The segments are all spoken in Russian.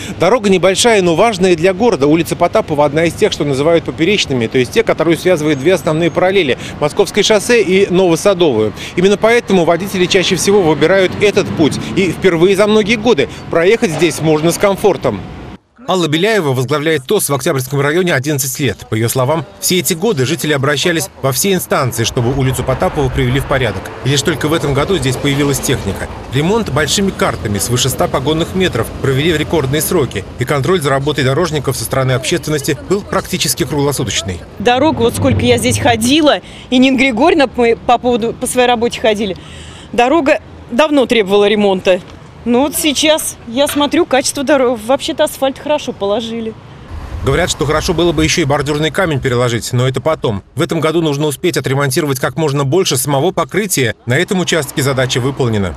Дорога небольшая, но важная для города. Улица Потапова – одна из тех, что называют поперечными, то есть те, которые связывают две основные параллели – Московское шоссе и Новосадовую. Именно поэтому водители чаще всего выбирают этот путь. И впервые за многие годы проехать здесь можно с комфортом. Алла Беляева возглавляет ТОС в Октябрьском районе 11 лет. По ее словам, все эти годы жители обращались во все инстанции, чтобы улицу Потапова привели в порядок. И лишь только в этом году здесь появилась техника. Ремонт большими картами свыше 100 погонных метров провели в рекордные сроки. И контроль за работой дорожников со стороны общественности был практически круглосуточный. Дорога, вот сколько я здесь ходила, и Нина Григорьевна по своей работе ходили, дорога давно требовала ремонта. Ну вот сейчас я смотрю, качество дорог. Вообще-то асфальт хорошо положили. Говорят, что хорошо было бы еще и бордюрный камень переложить, но это потом. В этом году нужно успеть отремонтировать как можно больше самого покрытия. На этом участке задача выполнена.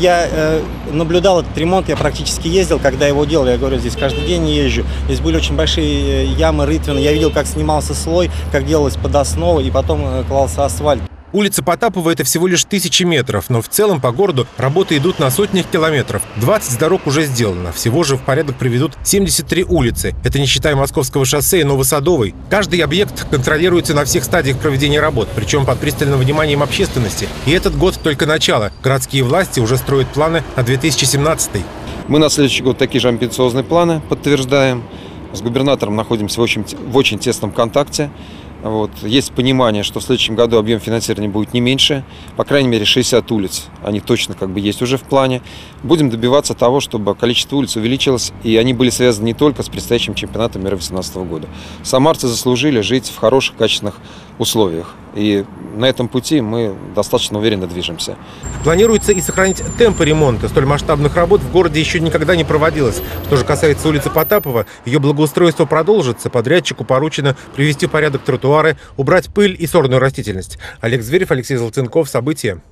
Я наблюдал этот ремонт, я практически ездил, когда его делали. Я говорю, здесь каждый день езжу. Здесь были очень большие ямы, рытвины. Я видел, как снимался слой, как делалась подоснова и потом клался асфальт. Улица Потапова – это всего лишь 1000 метров, но в целом по городу работы идут на сотнях километров. 20 дорог уже сделано. Всего же в порядок приведут 73 улицы. Это не считая Московского шоссе и Новосадовой. Каждый объект контролируется на всех стадиях проведения работ, причем под пристальным вниманием общественности. И этот год только начало. Городские власти уже строят планы на 2017. Мы на следующий год такие же амбициозные планы подтверждаем. С губернатором находимся в очень тесном контакте. Есть понимание, что в следующем году объем финансирования будет не меньше, по крайней мере 60 улиц, они точно есть уже в плане. Будем добиваться того, чтобы количество улиц увеличилось, и они были связаны не только с предстоящим чемпионатом мира 2018 года. Самарцы заслужили жить в хороших, качественных условиях, и на этом пути мы достаточно уверенно движемся. Планируется и сохранить темпы ремонта. Столь масштабных работ в городе еще никогда не проводилось. Что же касается улицы Потапова, ее благоустройство продолжится. Подрядчику поручено привести в порядок тротуары, убрать пыль и сорную растительность. Олег Зверев, Алексей Золотенков. События.